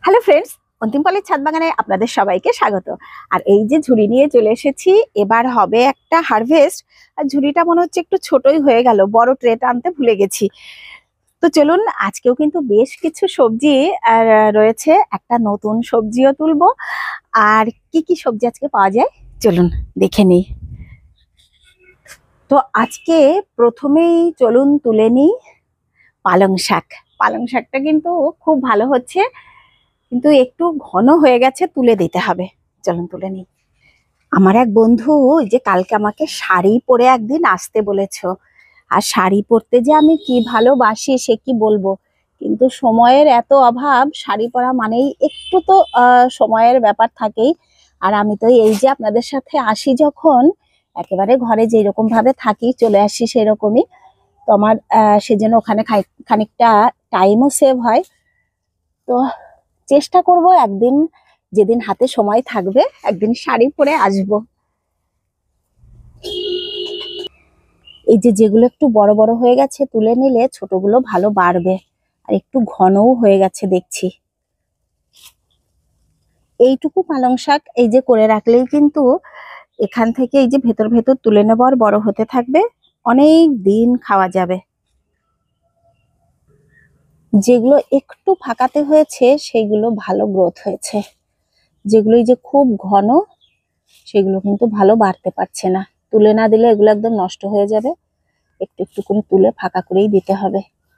Hello friends, অন্তিম পালের ছাদ বাগানে আপনাদের সবাইকে স্বাগত। আর এই যে ঝুড়ি নিয়ে চলে এসেছি, এবার হবে একটা হারভেস্ট। আর ঝুড়িটা মনে হচ্ছে একটু ছোটই হয়ে গেল, বড় ট্রেটা আনতে ভুলে গেছি। তো চলুন, আজকেও কিন্তু বেশ কিছু সবজি রয়েছে, একটা নতুন সবজিও তুলবো। আর কি কি সবজি আজকে পাওয়া যায় চলুন দেখে নিই। তো আজকে প্রথমেই চলুন তুলে নিই পালং শাক। পালং শাকটা কিন্তু খুব ভালো হচ্ছে, কিন্তু একটু ঘন হয়ে গেছে, তুলে দিতে হবে। চলুন তুলে নিই। আমার এক বন্ধু ওই যে কালকে আমাকে শাড়ি পরে একদিন আসতে বলেছো, আর শাড়ি পরতে যে আমি কি ভালোবাসি সে কি বলবো। কিন্তু সময়ের এত অভাব, শাড়ি পরা মানেই একটু তো সময়ের ব্যাপার থাকেই। আর আমি তো এই যে আপনাদের সাথে আসি যখন, একেবারে ঘরে যেরকম ভাবে থাকি চলে আসি সেরকমই। তো আমার সেজন্য ওখানে খানিকটা টাইমও সেভ হয়। তো চেষ্টা করব একদিন, যেদিন হাতে সময় থাকবে একদিন শাড়ি পরে আসব। এই যে যেগুলো একটু বড় বড় হয়ে গেছে তুলে নিলে ছোটগুলো ভালো বাড়বে। আর একটু ঘনও হয়ে গেছে দেখছি। এইটুকু পালং শাক এই যে করে রাখলেই কিন্তু এখান থেকে এই যে ভেতর ভেতর তুলে নেব, আর বড় হতে থাকবে, অনেক দিন খাওয়া যাবে। যেগুলো একটু ফাঁকাতে হয়েছে সেগুলো ভালো গ্রোথ হয়েছে, যেগুলো এই যে খুব ঘন সেগুলো কিন্তু ভালো বাড়তে পারছে না। তুলে না দিলে এগুলো একদম নষ্ট হয়ে যাবে। একটু একটু করে তুলে ফাঁকা করেই দিতে হবে।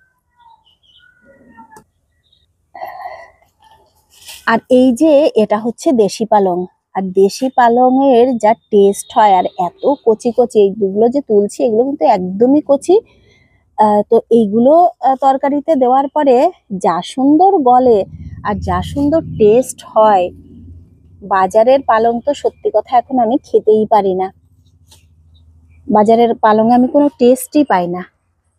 আর এই যে এটা হচ্ছে দেশি পালং। আর দেশি পালংয়ের যা টেস্ট হয়, আর এত কচি কচি, এইগুলো যে তুলছি এগুলো কিন্তু একদমই কচি। তো এইগুলো তরকারিতে দেওয়ার পরে যা সুন্দর গলে আর যা সুন্দর টেস্ট হয়। বাজারের পালং তো সত্যি কথা এখন আমি খেতেই পারি না। বাজারের পালংয়ে আমি কোনো টেস্টই পাই না।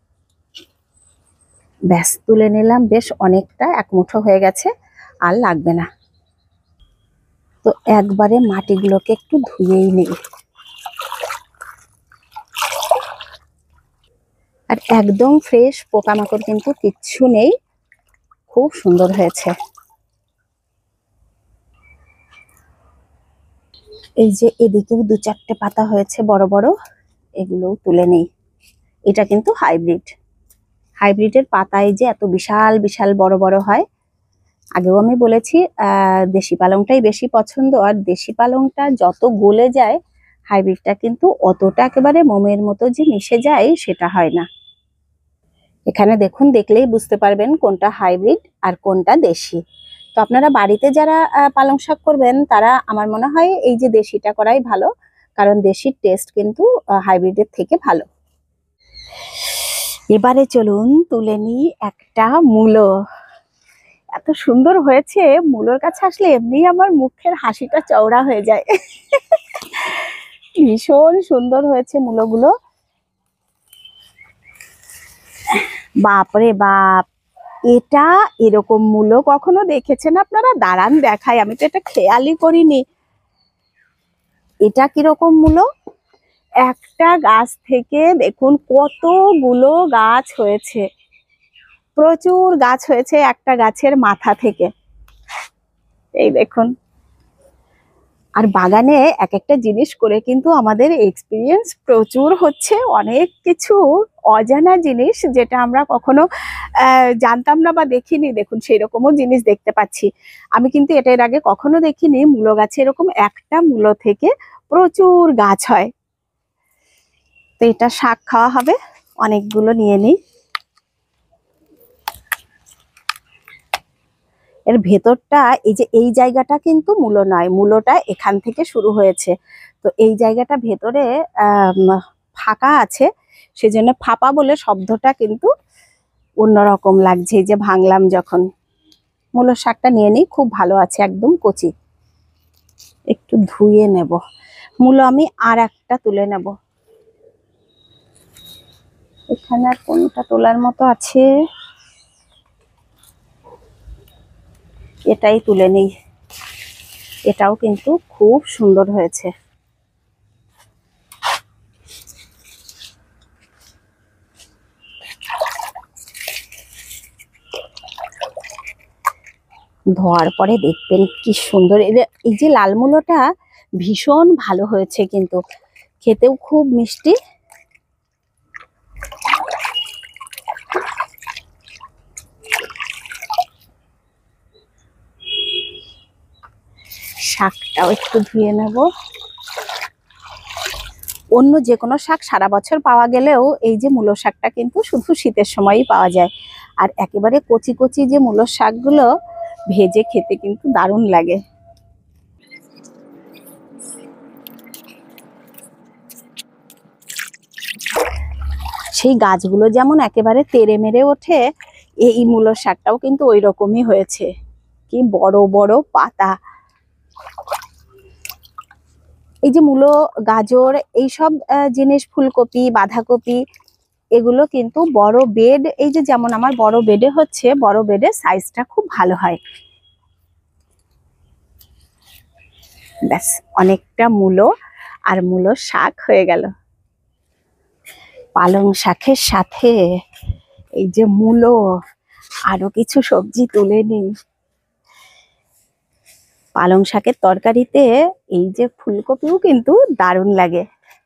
ব্যাস তুলে নিলাম, বেশ অনেকটা, এক মুঠো হয়ে গেছে, আর লাগবে না। তো একবারে মাটিগুলোকে একটু ধুয়েই নেই। আর একদম ফ্রেশ, পোকামাকড় কিন্তু কিচ্ছু নেই, খুব সুন্দর হয়েছে। এই যে এদিকেও দু চারটে পাতা হয়েছে বড় বড়, এগুলোও তুলে নেই। এটা কিন্তু হাইব্রিড। হাইব্রিডের পাতায় যে এত বিশাল বিশাল বড় বড় হয়। আগেও আমি বলেছি দেশি পালংটাই বেশি পছন্দ, আর দেশি পালংটা যত গলে যায় হাইব্রিডটা কিন্তু অতটা একেবারে মোমের মতো যে মিশে যায় সেটা হয় না। এখানে দেখুন, দেখলেই বুঝতে পারবেন কোনটা হাইব্রিড আর কোনটা দেশি। তো আপনারা বাড়িতে যারা পালং শাক করবেন তারা আমার মনে হয় এই যে দেশিটা করাই ভালো, কারণ দেশির টেস্ট কিন্তু হাইব্রিডের থেকে ভালো। এবারে চলুন তুলে নিই একটা মূলো। এত সুন্দর হয়েছে, মূলোর কাছে আসলে এমনি আমার মুখের হাসিটা চওড়া হয়ে যায়। ভীষণ সুন্দর হয়েছে মূলোগুলো। বাপরে বাপ, এটা এরকম মূলো কখনো দেখেছেন আপনারা? দাঁড়ান দেখাই, আমি তো এটা খেয়ালই করিনি। এটা কিরকম মূলো, একটা গাছ থেকে দেখুন কতগুলো গাছ হয়েছে, প্রচুর গাছ হয়েছে একটা গাছের মাথা থেকে। এই দেখুন। আর বাগানে এক একটা জিনিস করে কিন্তু আমাদের এক্সপিরিয়েন্স প্রচুর হচ্ছে, অনেক কিছু অজানা জিনিস যেটা আমরা কখনো জানতাম না বা দেখিনি, দেখুন সেই রকমও জিনিস দেখতে পাচ্ছি। আমি কিন্তু এটা এর আগে কখনো দেখিনি, মূলো গাছে এরকম একটা মূলো থেকে প্রচুর গাছ হয়। তো এটা শাক খাওয়া হবে, অনেকগুলো নিয়ে নিই। এর ভেতরটা এই যে এই জায়গাটা কিন্তু মূলো নয়, মূলোটা এখান থেকে শুরু হয়েছে। তো এই জায়গাটা ভেতরে ফাঁকা আছে, সেজন্য ফাঁপা বলে শব্দটা কিন্তু অন্যরকম লাগছে এই যে ভাঙলাম যখন। মূলোর শাকটা নিয়ে নিই, খুব ভালো আছে, একদম কচি। একটু ধুয়ে নেব। মূলো আমি আর একটা তুলে নেব। এখানে আর কোনটা তোলার মতো আছে, এটাই তুলে নিই। এটাও কিন্তু খুব সুন্দর হয়েছে। ধোয়ার পরে দেখবেন কি সুন্দর। এই যে লাল মূলোটা ভীষণ ভালো হয়েছে, কিন্তু খেতেও খুব মিষ্টি। শাকটাও একটু ধুয়ে নেব। অন্য যে কোনো শাক সারা বছর পাওয়া গেলেও এই যে মূলো শাকটা কিন্তু শুধু শীতের সময়ই পাওয়া যায়। আর একেবারে কচি কচি যে মূলো শাকগুলো ভেজে খেতে কিন্তু দারুণ লাগে। সেই গাছগুলো যেমন একেবারে তেড়ে মেরে ওঠে, এই মূলো শাকটাও কিন্তু ওই রকমই হয়েছে। কি বড় বড় পাতা। এই যে মূলো, গাজর, এইসব জিনিস, ফুলকপি, বাঁধাকপি, এগুলো কিন্তু বড় বেড, এই যে যেমন আমার বড় বেডে হচ্ছে, বড় বেডের সাইজটা খুব ভালো হয়। ব্যাস, অনেকটা মূলো আর মূলো শাক হয়ে গেল। পালং শাকের সাথে এই যে মূলো, আরো কিছু সবজি তুলে নিই। পালং শাকের তরকারিতে এই যে ফুলকপিও কিন্তু দারুণ লাগে।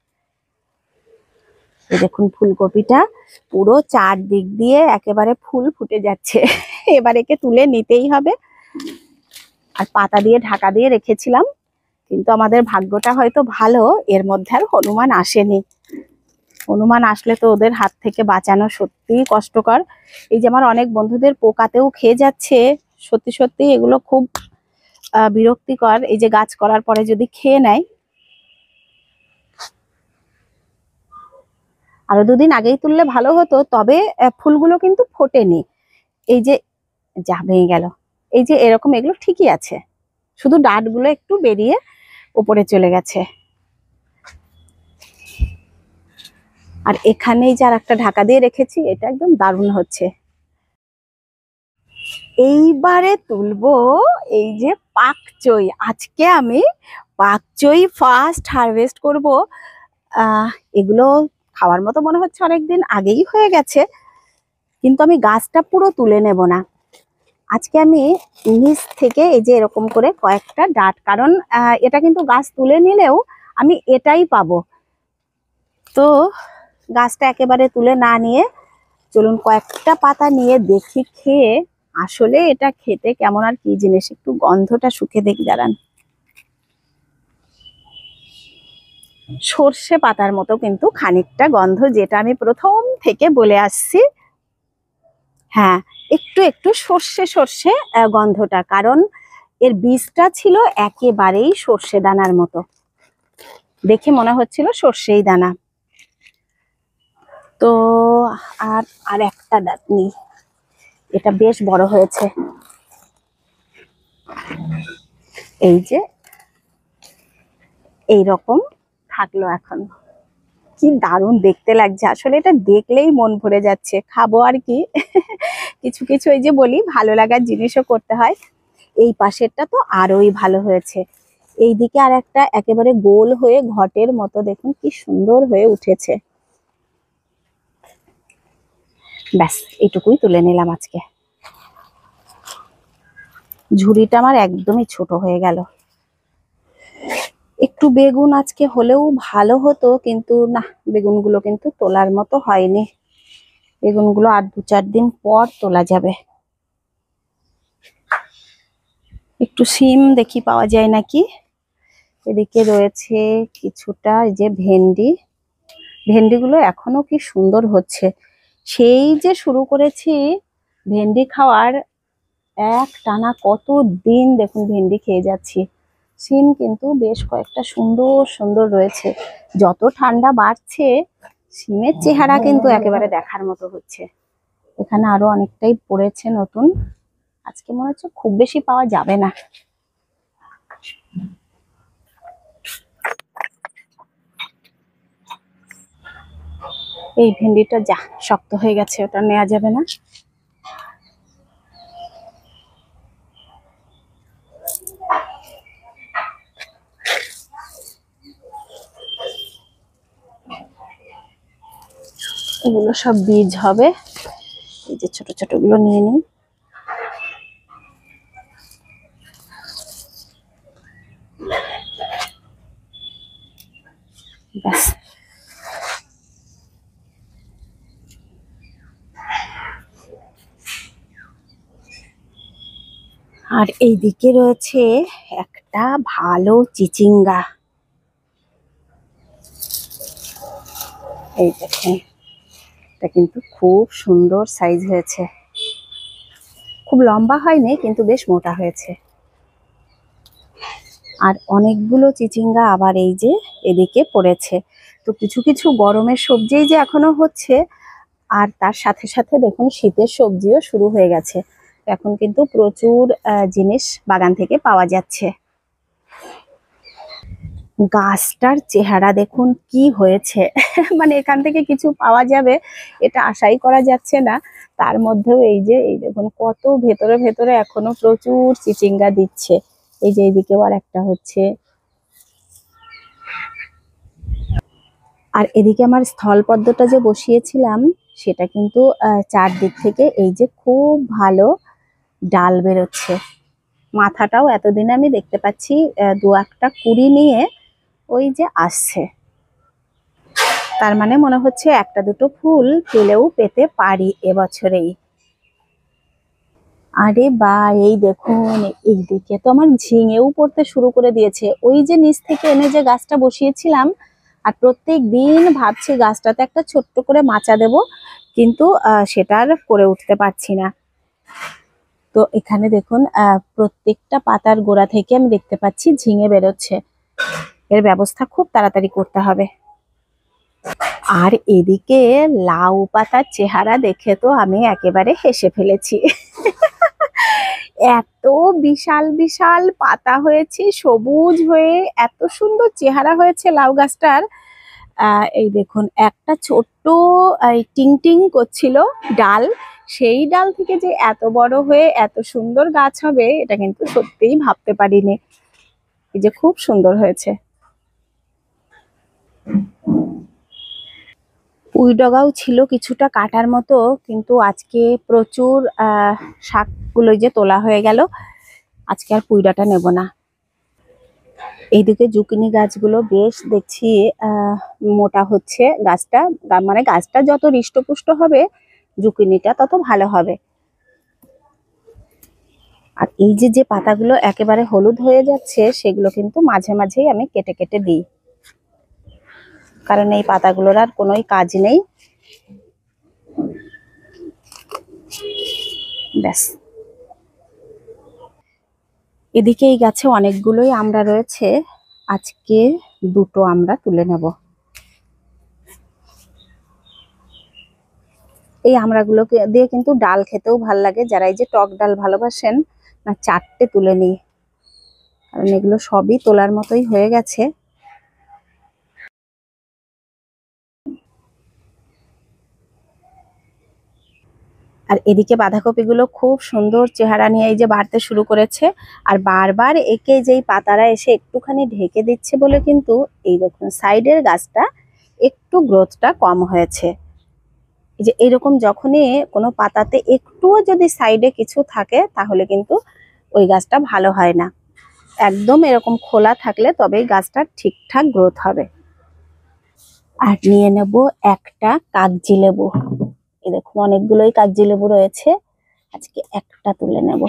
এই দেখুন ফুলকপিটা পুরো চারদিক দিয়ে একেবারে ফুল ফুটে যাচ্ছে। এবার একে তুলে নিতেই হবে। আর পাতা দিয়ে ঢাকা দিয়ে রেখেছিলাম, কিন্তু আমাদের ভাগ্যটা হয়তো ভালো, এর মধ্যে আর হনুমান আসেনি। হনুমান আসলে তো ওদের হাত থেকে বাঁচানো সত্যিই কষ্টকর। এই যে আমার অনেক বন্ধুদের পোকাতেও খেয়ে যাচ্ছে, সত্যি সত্যি এগুলো খুব বিরক্তিকর। এই যে গাছ করার পরে যদি খেয়ে নেয়। আরো দুদিন আগেই তুললে ভালো হতো, তবে ফুলগুলো কিন্তু ফোটেনি। এই যে যা ভেঙে গেল, এই যে এরকম, এগুলো ঠিকই আছে, শুধু ডাঁটগুলো একটু বেরিয়ে উপরে চলে গেছে। আর এখানেই যে আর একটা ঢাকা দিয়ে রেখেছি, এটা একদম দারুণ হচ্ছে। এইবারে তুলবো এই যে পাকচই। আজকে আমি পাকচই ফার্স্ট হারভেস্ট করব। এগুলো খাওয়ার মতো মনে হচ্ছে অনেকদিন আগেই হয়ে গেছে, কিন্তু আমি গাছটা পুরো তুলে নেব না। আজকে আমি নিচ থেকে এই যে এরকম করে কয়েকটা ডাঁট, কারণ এটা কিন্তু গাছ তুলে নিলেও আমি এটাই পাবো। তো গাছটা একেবারে তুলে না নিয়ে চলুন কয়েকটা পাতা নিয়ে দেখি খেয়ে আসলে এটা খেতে কেমন আর কি জিনিস। একটু গন্ধটা শুকে দেখি, দাঁড়ান। সর্ষে পাতার মতো কিন্তু খানিকটা গন্ধ, যেটা আমি প্রথম থেকে বলে আসছি। হ্যাঁ, একটু একটু সর্ষে সর্ষে গন্ধটা, কারণ এর বীজটা ছিল একেবারেই সর্ষে দানার মতো, দেখে মনে হচ্ছিল সর্ষেই দানা। তো আর আর একটা ডাঁট নিই, এটা বেশ বড় হয়েছে। এই যে এইরকম থাকলো এখন। কি দারুণ দেখতে লাগছে, আসলে এটা দেখলেই মন ভরে যাচ্ছে। খাবো আর কি। কিছু কিছু এই যে বলি ভালো লাগার জিনিসও করতে হয়। এই পাশেরটা তো আরোই ভালো হয়েছে। এইদিকে আর একটা একেবারে গোল হয়ে ঘটের মতো, দেখুন কি সুন্দর হয়ে উঠেছে। ব্যাস, এইটুকুই তুলে নিলাম আজকে। ঝুড়িটা আমার একদমই ছোট হয়ে গেল। একটু বেগুন আজকে হলেও ভালো হতো, কিন্তু না, বেগুনগুলো কিন্তু তোলার মতো হয়নি। বেগুনগুলো আর 2-4 দিন পর তোলা যাবে। একটু সিম দেখি পাওয়া যায় নাকি। এদিকে রয়েছে কিছুটা এই যে ভেন্ডি। ভেন্ডিগুলো এখনো কি সুন্দর হচ্ছে। সেই যে শুরু করেছি ভেন্ডি খাওয়ার, এক টানা কত দিন দেখুন ভেন্ডি খেয়ে যাচ্ছি। সিম কিন্তু বেশ কয়েকটা সুন্দর সুন্দর রয়েছে। যত ঠান্ডা বাড়ছে সিমের চেহারা কিন্তু একেবারে দেখার মতো হচ্ছে। এখানে আরো অনেকটাই পড়েছে নতুন, আজকে মনে হচ্ছে খুব বেশি পাওয়া যাবে না। এই ভেন্ডিটা যা শক্ত হয়ে গেছে, ওটা নেওয়া যাবে না। এগুলো সব বীজ হবে। এই যে ছোট ছোট গুলো নিয়ে নিই। ব্যাস। আর এইদিকে রয়েছে একটা ভালো চিচিঙ্গা, এই দেখেন, এটা কিন্তু খুব সুন্দর সাইজ হয়েছে, খুব লম্বা হয়নি কিন্তু বেশ মোটা হয়েছে। আর অনেকগুলো চিচিঙ্গা আবার এই যে এদিকে পড়েছে। তো কিছু কিছু গরমের সবজি যে এখনো হচ্ছে, আর তার সাথে সাথে দেখুন শীতের সবজিও শুরু হয়ে গেছে। এখন কিন্তু প্রচুর জিনিস বাগান থেকে পাওয়া যাচ্ছে। গাছটার চেহারা দেখুন কি হয়েছে মানে এখান থেকে কিছু পাওয়া যাবে এটা আশাই করা যাচ্ছে না। তার মধ্যেও এই যে এই দেখুন কত ভেতরে ভেতরে এখনো প্রচুর চিচিঙ্গা দিচ্ছে। এই যে এইদিকেও আর একটা হচ্ছে। আর এদিকে আমার স্থলপদ্মটা যে বসিয়েছিলাম সেটা কিন্তু চারদিক থেকে এই যে খুব ভালো ডাল বেরোচ্ছে। মাথাটাও এতদিনে আমি দেখতে পাচ্ছি দু একটা কুড়ি নিয়ে ওই যে আসছে। তার মানে মনে হচ্ছে একটা দুটো ফুল পেলেও পেতে পারি এবছরেই। আরে বা, এই দেখুন এইদিকে তো আমার ঝিঙেও পড়তে শুরু করে দিয়েছে। ওই যে নিচ থেকে এনে যে গাছটা বসিয়েছিলাম, আর প্রত্যেক দিন ভাবছি গাছটাতে একটা ছোট্ট করে মাচা দেব, কিন্তু সেটা আর করে উঠতে পারছি না। তো এখানে দেখুন প্রত্যেকটা পাতার গোড়া থেকে আমি দেখতে পাচ্ছি ঝিঙে বেরোচ্ছে। এর ব্যবস্থা খুব তাড়াতাড়ি করতে হবে। আর এদিকে লাউ পাতার চেহারা দেখে তো আমি একেবারে হেসে ফেলেছি এত বিশাল বিশাল পাতা হয়েছে, সবুজ হয়ে এত সুন্দর চেহারা হয়েছে লাউ গাছটার। এই দেখুন একটা ছোট্ট টিং টিং করছিল ডাল, সেই ডাল থেকে যে এত বড় হয়ে এত সুন্দর গাছ হবে এটা কিন্তু সত্যিই ভাবতে পারিনি। এই যে খুব সুন্দর হয়েছে। পুঁইডগাও ছিল কিছুটা কাটার মতো, কিন্তু আজকে প্রচুর শাকগুলো যে তোলা হয়ে গেল, আজকে আর পুঁইডাটা নেব না। এইদিকে জুকিনি গাছগুলো বেশ দেখছি মোটা হচ্ছে গাছটা, মানে গাছটা যত হৃষ্টপুষ্ট হবে জুকিনিটা তত ভালো হবে। আর এই যে যে পাতাগুলো একেবারে হলুদ হয়ে যাচ্ছে সেগুলো কিন্তু মাঝে মাঝেই আমি কেটে কেটে দিই, কারণ এই পাতাগুলোর আর কোনোই কাজ নেই। ব্যাস। এদিকে এই গাছে অনেকগুলোই আমড়া রয়েছে, আজকে দুটো আমরা তুলে নেব। এই আমড়াগুলোকে দিয়ে কিন্তু ডাল খেতেও ভাল লাগে, যারা এই যে টক ডাল ভালোবাসেন না, চারটে তুলে নিই, কারণ এগুলো সবই তোলার মতোই হয়ে গেছে। আর এদিকে বাঁধাকপিগুলো খুব সুন্দর চেহারা নিয়ে এই যে বাড়তে শুরু করেছে, আর বারবার একে যেই পাতারা এসে একটুখানি ঢেকে দিচ্ছে বলে কিন্তু এই দেখুন সাইডের গাছটা একটু গ্রোথটা কম হয়েছে। এই যে এরকম যখনই কোনো পাতাতে একটুও যদি সাইডে কিছু থাকে তাহলে কিন্তু ওই গাছটা ভালো হয় না। একদম এরকম খোলা থাকলে তবেই গাছটা ঠিকঠাক গ্রোথ হবে। আর নিয়ে নেব একটা কাগজি লেবু। এই দেখুন অনেকগুলোই কাগজি লেবু রয়েছে, আজকে একটা তুলে নেব।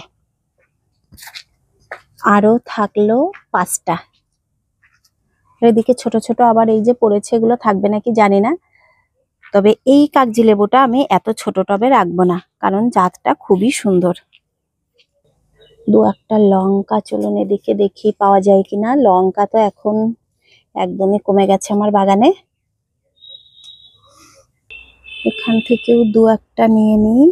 আরো থাকলো 5টা। এদিকে ছোট ছোট আবার এই যে পড়েছে, এগুলো থাকবে নাকি জানি না, তবে এই কাগজি লেবুটা আমি এত ছোট টবে রাখবো না, কারণ জাতটা খুবই সুন্দর। দু একটা লঙ্কা চলুন এদিকে দেখি পাওয়া যায় কিনা। লঙ্কা তো এখন একদমই কমে গেছে আমার বাগানে। এখান থেকেও দু একটা নিয়ে নিই।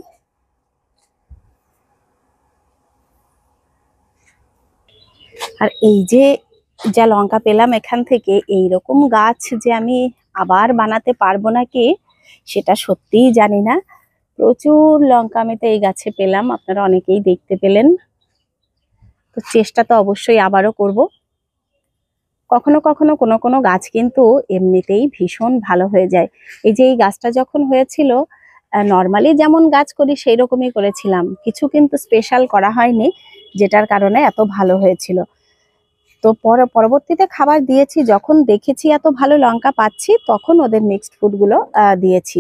আর এই যে যা লঙ্কা পেলাম এখান থেকে, এইরকম গাছ যে আমি আবার বানাতে পারবো নাকি সেটা সত্যিই জানি না। প্রচুর লঙ্কা আমি তো এই গাছে পেলাম, আপনারা অনেকেই দেখতে পেলেন। তো চেষ্টা তো অবশ্যই আবারও করব। কখনো কখনো কোনো কোনো গাছ কিন্তু এমনিতেই ভীষণ ভালো হয়ে যায়। এই যে এই গাছটা যখন হয়েছিল নর্মালি যেমন গাছ করি সেই রকমই করেছিলাম, কিছু কিন্তু স্পেশাল করা হয়নি, যেটার কারণে এত ভালো হয়েছিল। তো পরবর্তীতে খাবার দিয়েছি, যখন দেখেছি এত ভালো লঙ্কা পাচ্ছি তখন ওদের মিক্সড ফুডগুলো দিয়েছি।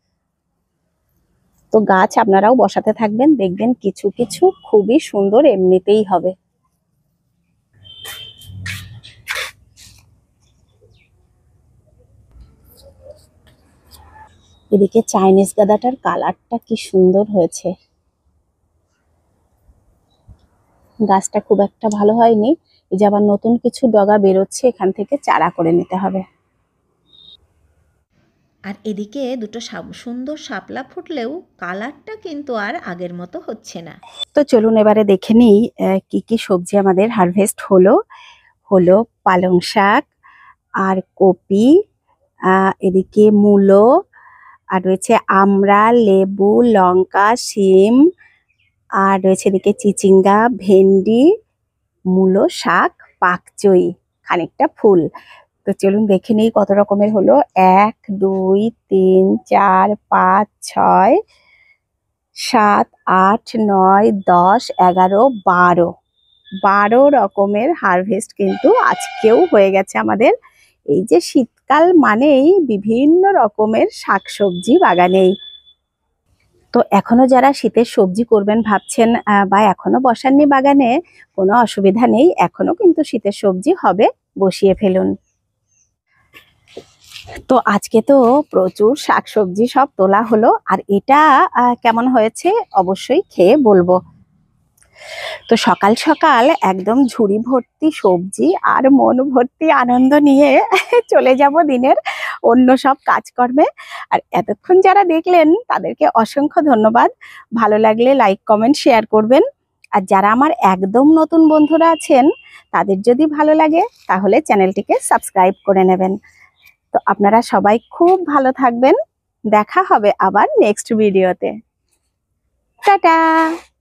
তো গাছ আপনারাও বসাতে থাকবেন, দেখবেন কিছু কিছু খুবই সুন্দর এমনিতেই হবে। এদিকে চাইনিজ গাঁদাটার কালারটা কি সুন্দর হয়েছে। গাছটা খুব একটা ভালো হয়নি, এই যে আবার নতুন কিছু ডগা বেরোচ্ছে, এখান থেকে চারা করে নিতে হবে। আর এদিকে দুটো সুন্দর শাপলা ফুটলেও কালারটা কিন্তু আর আগের মতো হচ্ছে না। তো চলুন এবারে দেখে নিই কি কি সবজি আমাদের হারভেস্ট হলো। হলো পালং শাক আর কপি, এদিকে মূলো, আর রয়েছে আমড়া, লেবু, লঙ্কা, শিম, আর রয়েছে এদিকে চিচিঙ্গা, ভেন্ডি, মূলো, শাক, পাকচই, খানিকটা ফুল। তো চলুন দেখে নিই কত রকমের হলো। 1 2 3 4 5 6 7 8 9 10 11 12 রকমের হারভেস্ট কিন্তু আজকেও হয়ে গেছে আমাদের। এই যে শীতকাল মানেই বিভিন্ন রকমের শাকসবজি বাগানেই। তো এখনো যারা শীতের সবজি করবেন ভাবছেন বা এখনো বসাননি বাগানে, কোনো অসুবিধা নেই, এখনো কিন্তু শীতের সবজি হবে, বসিয়ে ফেলুন। তো আজকে তো প্রচুর শাকসবজি সব তোলা হলো, আর এটা কেমন হয়েছে অবশ্যই খেয়ে বলবো। তো সকাল সকাল একদম ঝুড়ি ভর্তি সবজি আর মন ভর্তি আনন্দ নিয়ে চলে যাব দিনের অন্য সব কাজকর্মে। আর এতক্ষণ যারা দেখলেন তাদেরকে অসংখ্য ধন্যবাদ। ভালো লাগলে লাইক, কমেন্ট, শেয়ার করবেন। আর যারা আমার একদম নতুন বন্ধুরা আছেন তাদের যদি ভালো লাগে তাহলে চ্যানেলটিকে সাবস্ক্রাইব করে নেবেন। তো আপনারা সবাই খুব ভালো থাকবেন, দেখা হবে আবার নেক্সট ভিডিওতে। টাটা।